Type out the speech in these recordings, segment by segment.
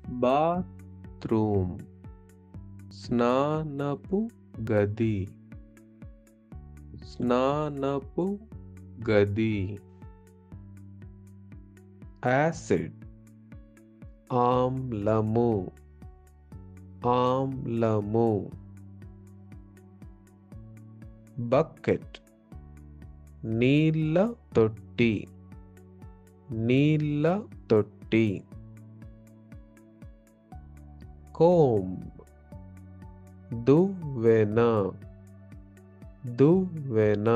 bathroom స్నానపు గది స్నానపు గది acid ఆమ్లము ఆమ్లము bucket నీళ్ళ తొట్టి నీళ్ళ తొట్టి కోంబ్ దువ్వెన దువ్వెన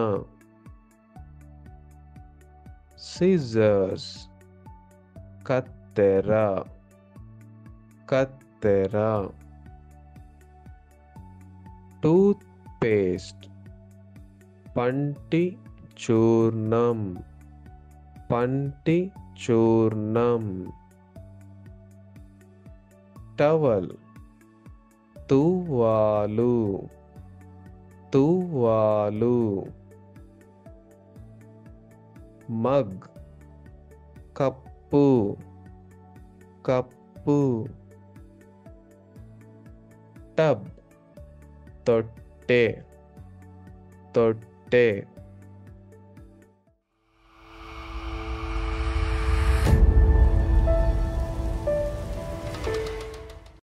సిజర్స్ కత్తెర కత్తెర టూత్ పేస్ట్ పంటి చూర్ణం పంటి చూర్ణం టవల్ తువ్వాలు తువ్వాలు మగ్ కప్పు కప్పు టబ్ తొట్టె తొట్టె